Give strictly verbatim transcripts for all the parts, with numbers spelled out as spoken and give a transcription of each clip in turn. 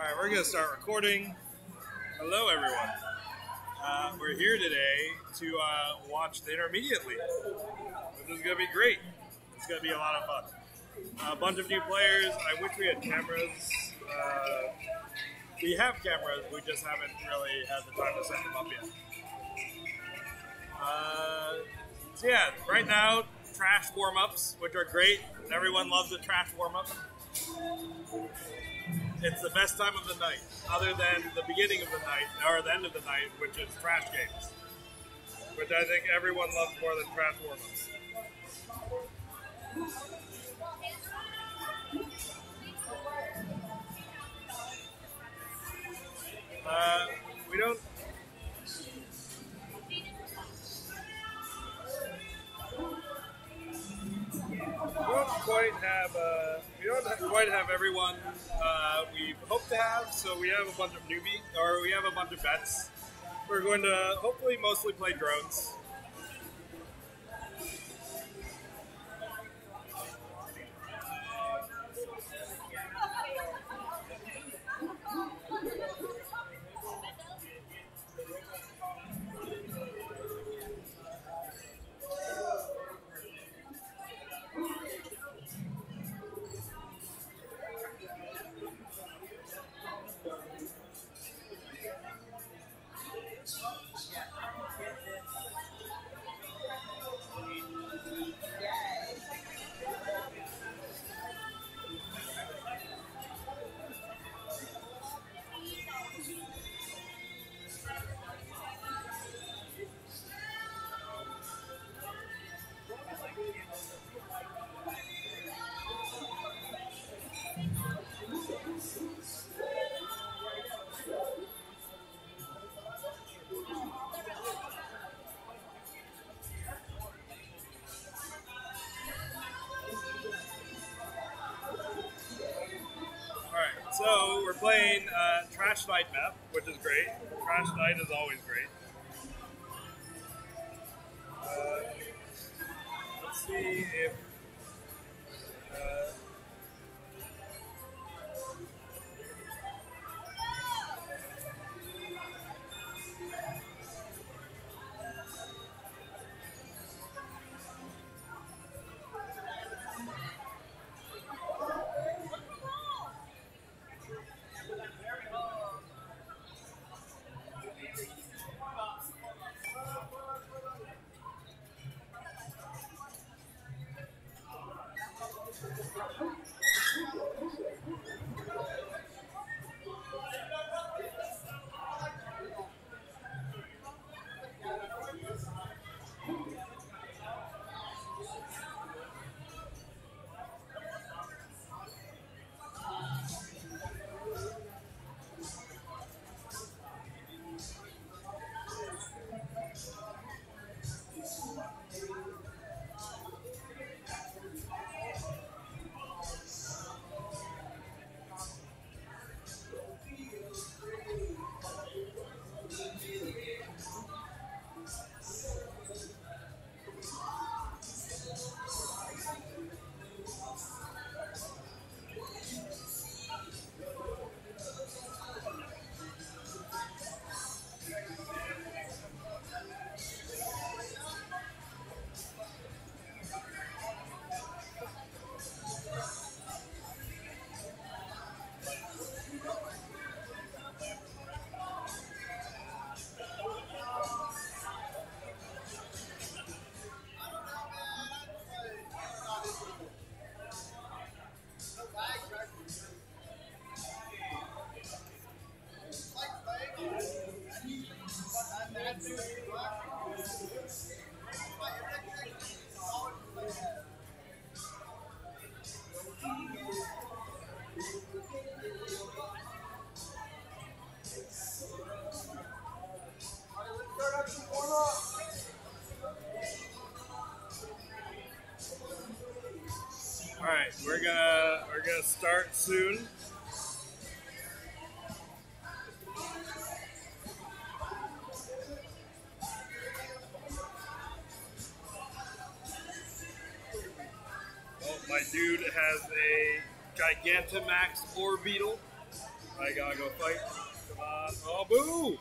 Alright, we're going to start recording. Hello, everyone. Uh, we're here today to uh, watch the Intermediate League. This is going to be great. It's going to be a lot of fun. Uh, a bunch of new players. I wish we had cameras. Uh, we have cameras, we just haven't really had the time to set them up yet. Uh, so yeah, right now, trash warm-ups, which are great. Everyone loves a trash warm-up. It's the best time of the night, other than the beginning of the night, or the end of the night, which is trash games. Which I think everyone loves more than trash warm-ups. Uh, we don't... We don't quite have uh, we don't quite have everyone uh, we hope to have, so we have a bunch of newbie, or we have a bunch of vets. We're going to hopefully mostly play drones. So we're playing uh, Trash Night map, which is great. Trash Night is always great. Uh, let's see if... Uh, all right, we're gonna we're gonna start soon. Oh, my dude has a Gigantamax ore beetle. I gotta go fight. Come on. Oh, boo!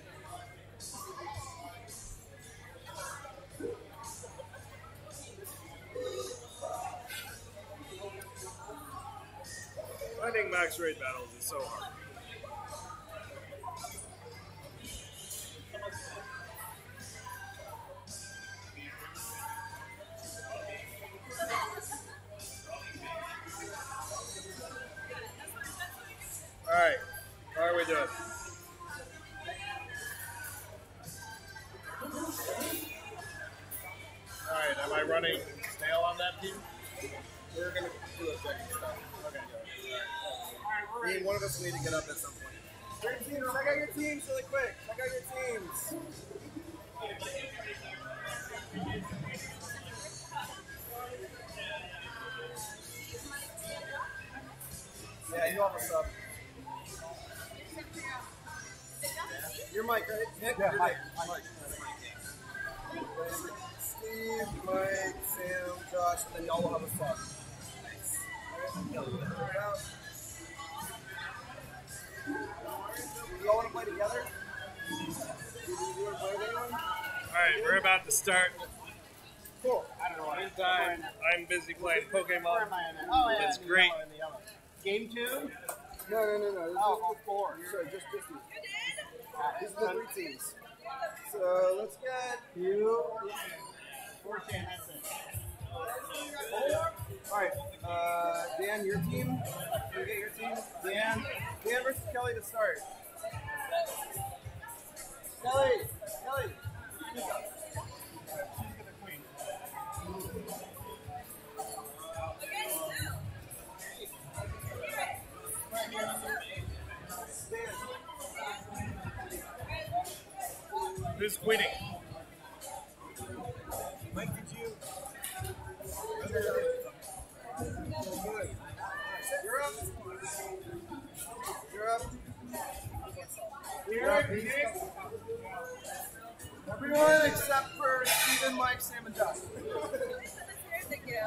Finding max raid battles is so hard. Alright, how are we doing? Alright, am I running snail on that team? We're going to do objective stuff. Okay. I mean, one of us will need to get up at some point. Your teams, check out your teams really quick. Check out your teams. Yeah, you have a sub. Your mic, right? Nick? Yeah, Your Mike. Mike. Mike. Steve, Mike, Sam, Josh, and then y'all will have a sub. Nice. You all want to play together? Do you want to play with anyone? Alright, we're about to start. Cool. I don't know what Meantime, I'm busy playing Where Pokemon. am I in it? Oh, yeah. It's in the great. yellow, in the yellow. Game two? No, no, no, no. This Oh, is all four. Sorry, just just these. Uh, These are the three teams. So let's get You. Four chan headset. all right. Uh, Dan, your team. Can you get your team? Dan. Dan versus Kelly to start. Kelly. Kelly. Who's quitting? Mike, did you? Okay. Good. You're up. You're up. You're up. Everyone except for Steven, Mike, Sam, and Josh. Thank you.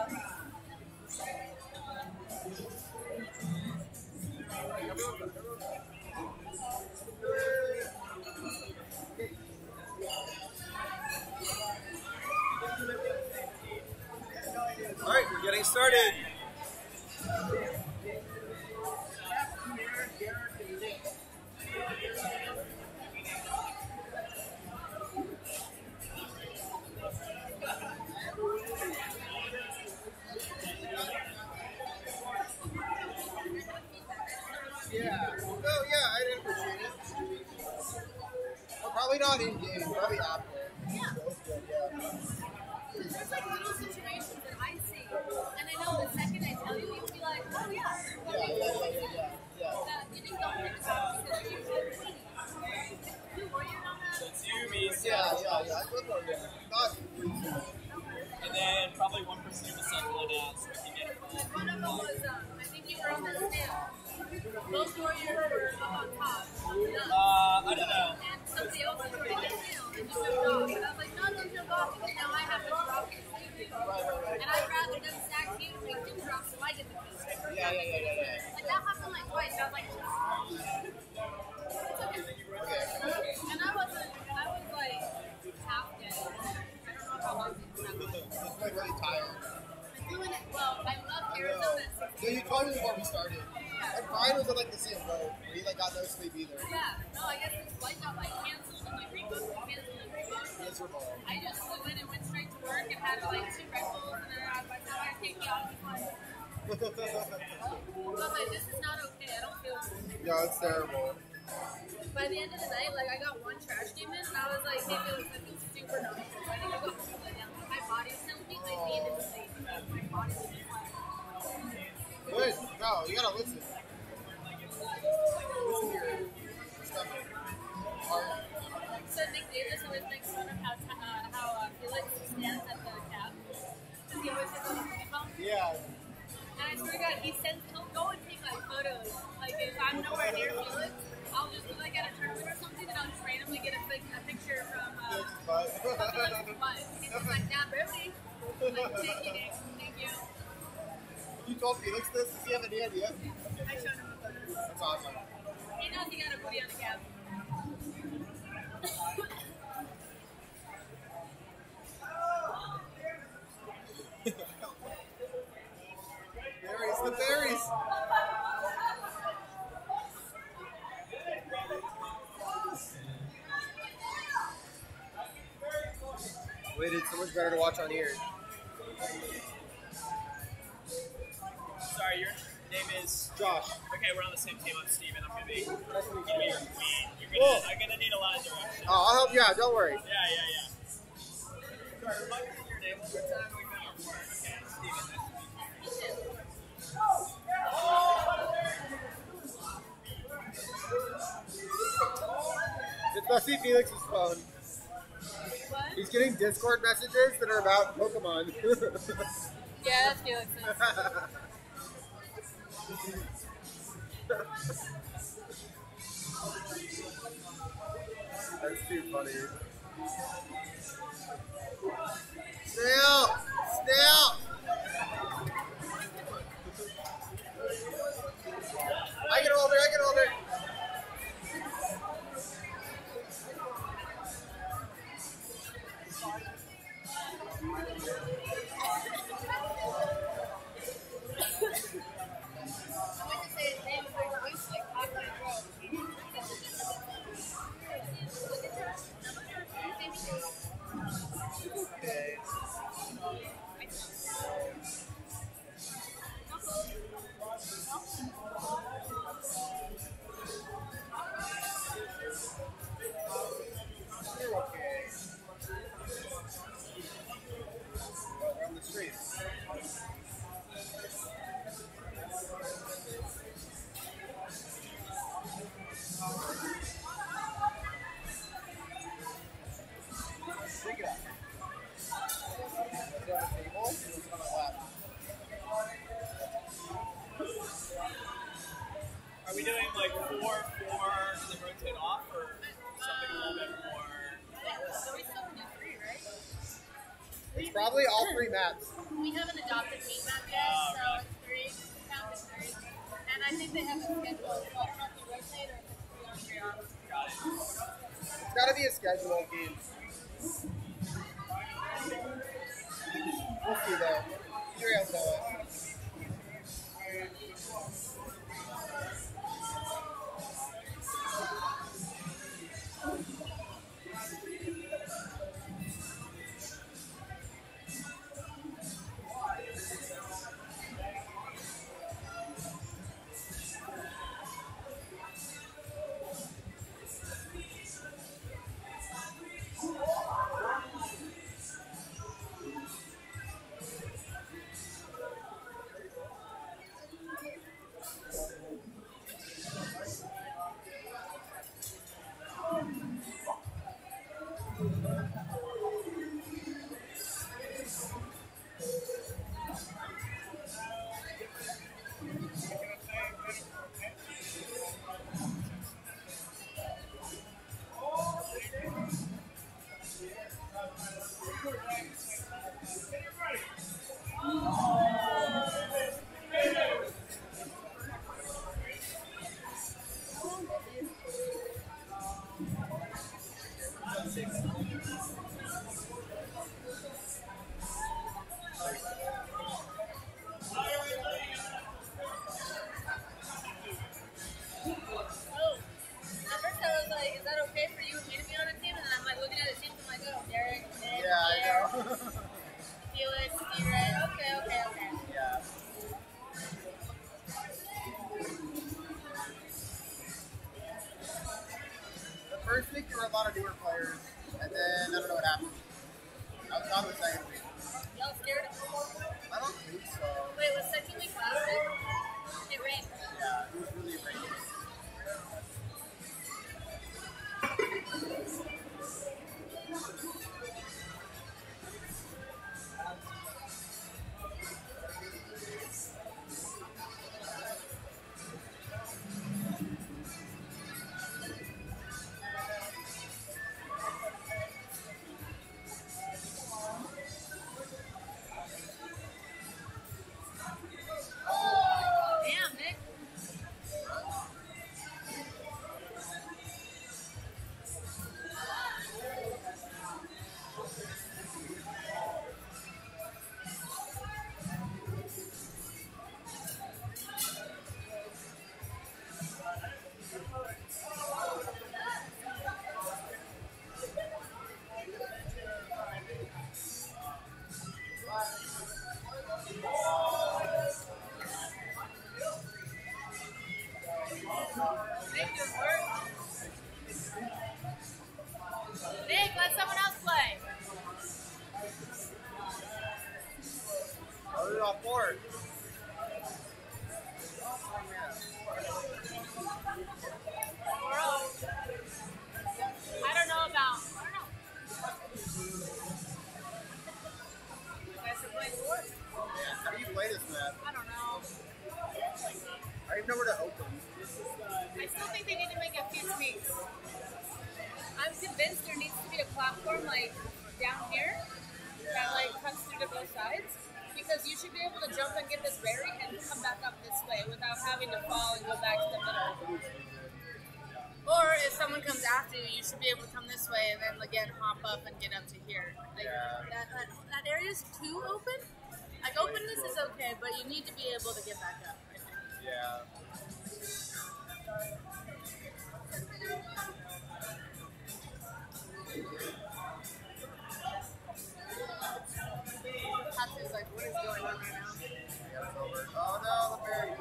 All right, we're getting started. Yeah. Oh, yeah, I didn't appreciate it. Well, probably not in game, probably after. Yeah. Both good, yeah. There's like little situations that I see, and I know the second I tell you, you'll be like, oh yeah. Yeah, yeah, yeah, yeah, yeah. yeah. That you just don't think about because you're usually you warrior on that. It's you, me, Yeah, yeah, yeah. I put one there. Not and then probably one person who was cycling out so we can get it full. Like one of them was, um, I think you were on that snail. Both warriors were up on top. Uh, I don't know. And somebody else was riding the snail, and you jumped off. And I was like, no, don't jump off because now I have to drop it. And I'd rather them stack you to make them drop so I get the piece. Yeah, yeah, yeah, yeah, yeah. Like that happened like twice. I was like, it's okay. And I wasn't, I was like half dead. I don't know how long it's been. It's like really tired. I'm doing it well. I love Arizona. So you told me before we started. And Brian was in like the same boat. He like got no sleep either. Yeah. No, I guess this flight got like canceled and like rebooked and canceled and rebooked. Miserable. I just flew in and went straight to work and had like two Red Bulls and then I was like, no, I take you off the flight. So I was like, this is not okay. I don't feel good. Yeah, it's terrible. By the end of the night, like I got one trash game in and I was like, hey, it was, I feel super numb. So I need to go home and lay down. My body's telling me I need to sleep. My body's just like, Good. No, you gotta listen. Listen here. Stop it. Heart. so Nick Davis always makes fun of how, uh, how uh, Felix stands at the cab. Because he always has a phone phone. Yeah. And I swear to God, he sends, he'll go and take like photos. Like if I'm nowhere near Felix, I'll just be like at a tournament or something and I'll just randomly get a, a picture from uh, But. Felix's butt. He's just like, yeah, baby. Like, thank you, Nick. Thank you. You told Felix this? Does he have any idea? I showed him the photos. That's awesome. Wait, it's so much better to watch on here. Sorry, your name is Josh. Okay, we're on the same team. I'm Steven. I'm gonna be. Nice to meet Gonna be you. your queen. You're Cool. gonna. I'm gonna need a lot of direction. Oh, I'll help you out. Don't worry. Yeah, yeah, yeah. Sorry, remind me of your name one more time. We got our word. Okay, Steven. Nice to meet you. It's must be Felix's phone. What? He's getting Discord messages that are about Pokemon. Yeah, that's Felix's. That's too funny. Snail! Snail! I get older, I get older. I went to say his name and my voice like caught my throat. Look at that. Okay. You're okay. Well, we're on the street. Pick it up. Is it on the table? Or is it on my lap? Are we doing like four, four, and then rotate off, or something a little bit more? So we still can do three, right? It's probably all three maps. We haven't adopted meat map yet, so it's three. Count as three. And I think they have a schedule. So I don't know if you rotate or if it's three on, three off. Got it. It's gotta be a schedule of games. We'll see though. You're able to know it. Oh. At first I was like, is that okay for you and me to be on a team? And then I'm like looking at the teams, I'm like, oh, Derek, Nick, Yeah, I Derek, know. Felix, Steven. Okay, okay, okay. Yeah. The first week there were a lot of newer players, and then I don't know what happened. I was on the second week. Y'all scared? I don't think so. Wait, was second week last week? It rained. Yeah, it was really rainy. Damn, Nick. Nick doing work. Nick, let someone else play. Put it off board. I don't know about. I don't know. You guys are playing sports? Yeah. How do you play this map? I don't know. I don't even know where to open. I still think they need to make a few tweaks. I'm convinced there needs to be a platform like down here that like comes through to both sides, because you should be able to jump and get this berry and come back up this way without having to fall and go back to the middle. Or if someone comes after you, you should be able to come this way and then again hop up and get up to here. Like Yeah. that, that that area is too open. Like openness is okay, but you need to be able to get back up. I think. Yeah. Tatsu's like, what is going on right now? Yeah, it's over. Oh no, the berry.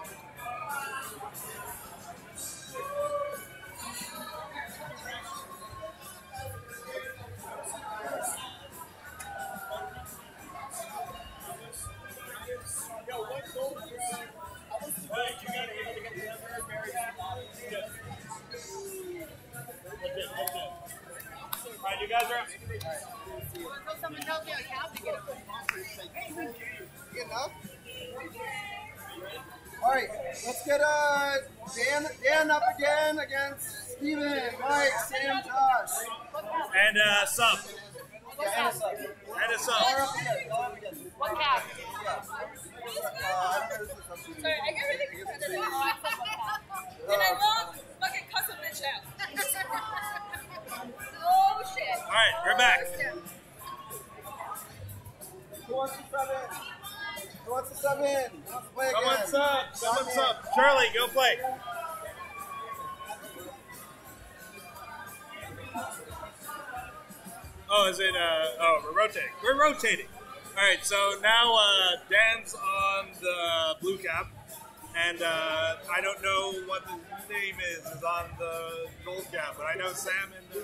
Alright, you guys are up. Until someone tells you a cow to get up. Good enough? Alright, let's get uh, Dan, Dan up again against Steven, Mike, Sam, Josh. And uh, sub. Yeah, and a sub. And a sub. Y'all up again, y'all up again. What cow? Yeah. Uh, I don't know who's the substitute. Sorry, I got really excited. Oh, I said what cow. And I love fucking cuss a bitch out. Oh shit. Alright, we're back. Who wants to sub in? Who wants to sub in? Who wants to play again? Someone's up. Someone's Not up. Charlie, go play. Oh, is it? Uh, oh, we're rotating. We're rotating. All right. So now uh, Dan's on the blue cap, and uh, I don't know what the name is. Is on the gold cap, but I know Sam and. Uh,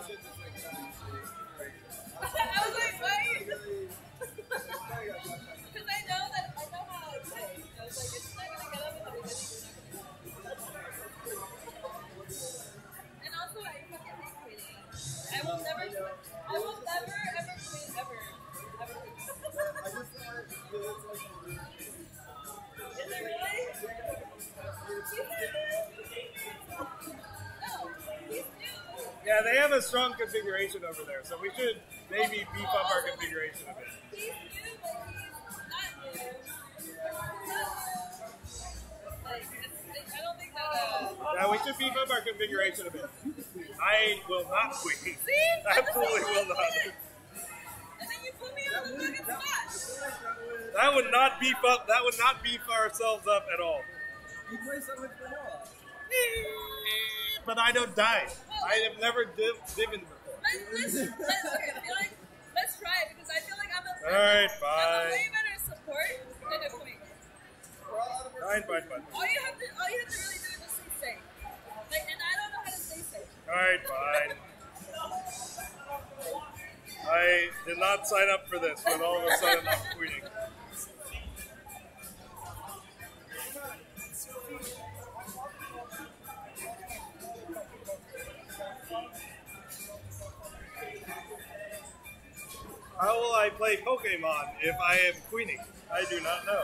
I was like, wait. Because I know that I know how it plays. I was like, it's not gonna get up in the beginning. And also, I fucking hate quitting. I will never, I will never ever quit ever, ever. Is it really? No, he's new. yeah, they have a strong configuration over there, so we should maybe beef up our configuration a bit. He's new, but he's not new. Like, it's, I don't think that. Uh, Yeah, we should beef up our configuration a bit. I will not quit. See? Absolutely will not. And then you put me on the fucking spot. That would not beef up. That would not beef ourselves up at all. You play so much vanilla. But I don't die. I have never div divin before. Let's, let's, let's, okay, I feel like, let's try it because I feel like I'm a, Alright, I'm a fine. way better support than a queen. We're all out of Fine, fine, fine. All you have to, all you have to really do is just stay safe. Like, and I don't know how to stay safe. Alright, fine. I did not sign up for this, but all of a sudden I'm quitting. How will I play Pokemon if I am queening? I do not know.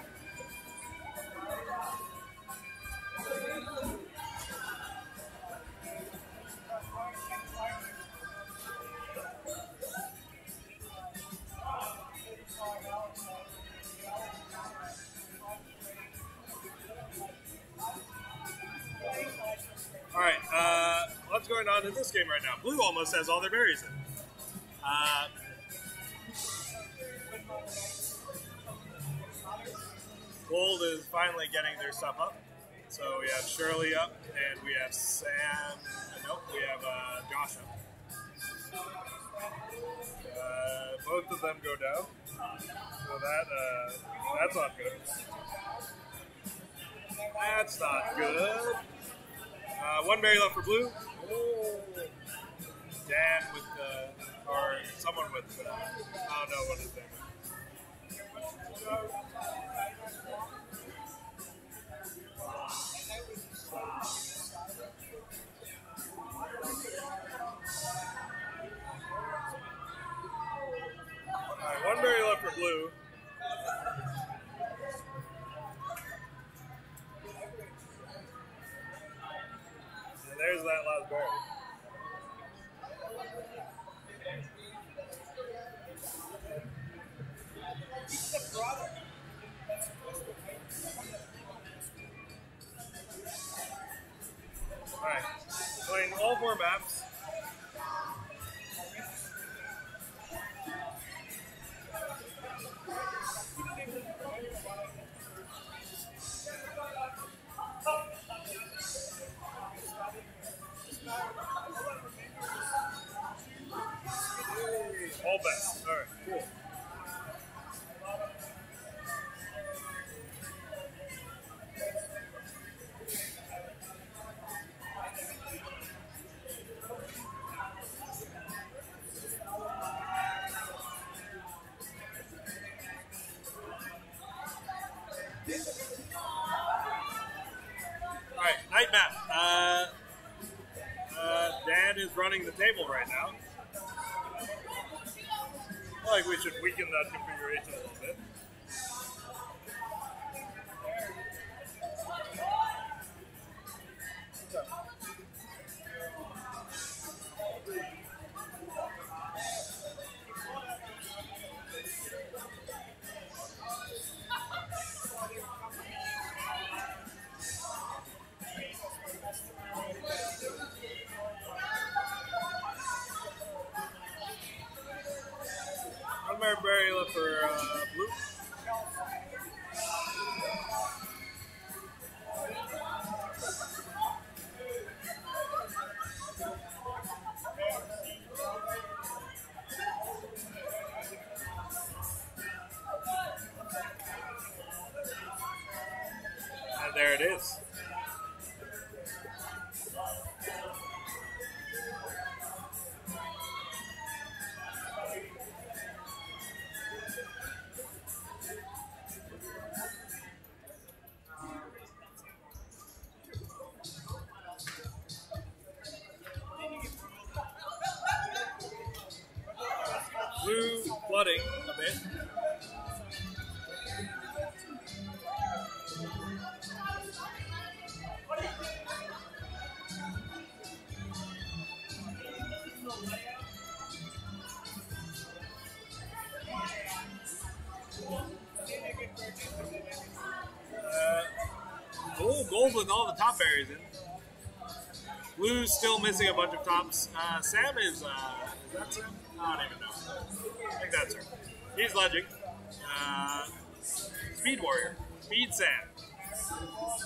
Alright, uh, what's going on in this game right now? Blue almost has all their berries in. Uh, Gold is finally getting their stuff up. So we have Shirley up, and we have Sam, uh, nope, we have uh, Josh up. Uh, both of them go down. So that, uh, that's not good. That's not good. one berry left for blue. Oh. Dan with, uh, or someone with, uh, I don't know what his name is. Alright, one berry left for blue. And there's that last berry. Alright, playing all four maps. All best. Alright, cool. Alright, night map. Uh, uh, Dan is running the table right now. I feel like we should weaken that configuration a little bit. One more berry left for uh, blue. And there it is. Blue flooding a bit. Uh, oh, gold with all the top berries in. Blue's still missing a bunch of tops. Uh, Sam is, uh, is that Sam? I don't even know. I think that's her. He's ledging. Uh, Speed Warrior. Speed Sam.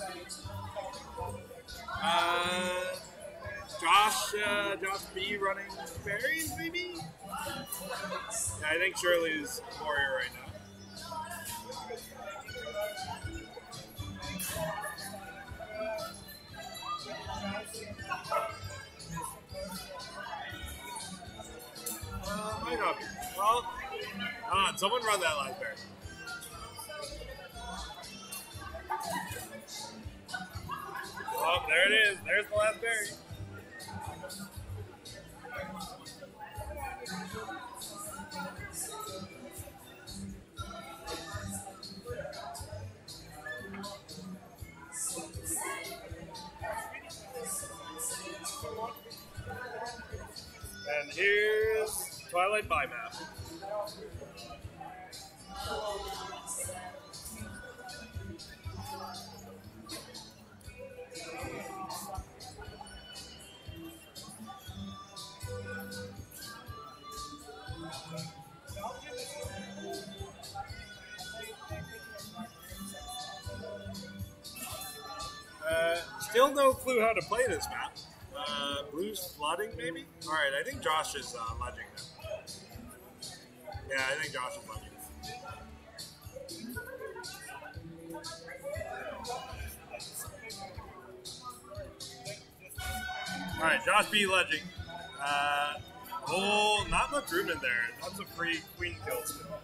Uh, Josh, uh, Josh B running berries, maybe? Yeah, I think Shirley's Warrior right now. Uh, might not be. Well, come on, someone run that last berry. Oh, there it is. There's the last berry. And here's Twilight By Map. Uh, still no clue how to play this map. Uh, Blue's flooding, maybe? Alright, I think Josh is uh, ledging now. Yeah, I think Josh is ledging. All right, Josh B. Ledging. Uh, oh, not much room in there. Lots of free queen kills still.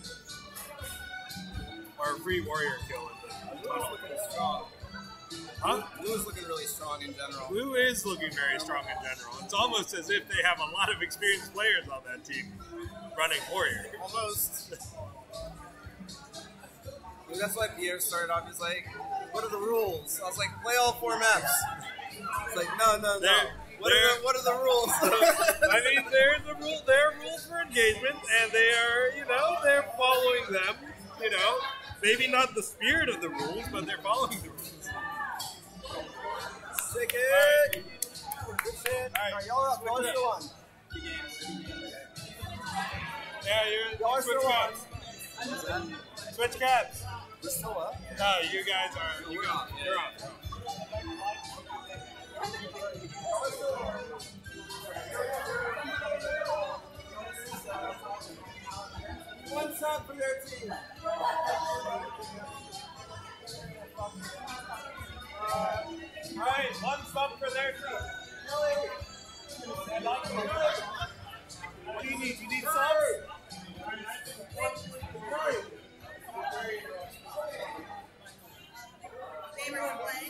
Or free warrior kill in the Blue is looking strong. Huh? Blue is looking really strong in general. Blue is looking very strong in general. It's almost as if they have a lot of experienced players on that team running warrior. Almost. Well, that's why Pierre started off. He's like, "What are the rules?" I was like, "Play all four maps." It's like, "No, no, no. They're, what, are the, what are the rules?" I mean, there's a rule. There are rules for engagement, and they are, you know, they're following them. You know, maybe not the spirit of the rules, but they're following the rules. Sick it. Right. Good shit. All right. All right, y'all are up. Y'all are still on. Yeah, you're, Y'all you are switch still on. caps. Switch caps. We're still up. No, you guys are. You go. You're on. One sub for their team. All right, one sub for their team. What do you need? You need subs? Everyone playing?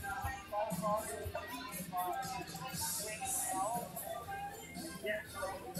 Yeah.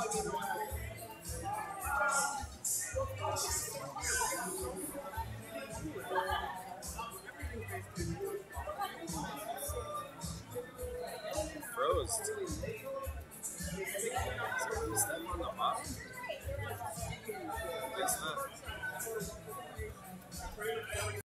Froze. Step on the bottom. Nice, huh?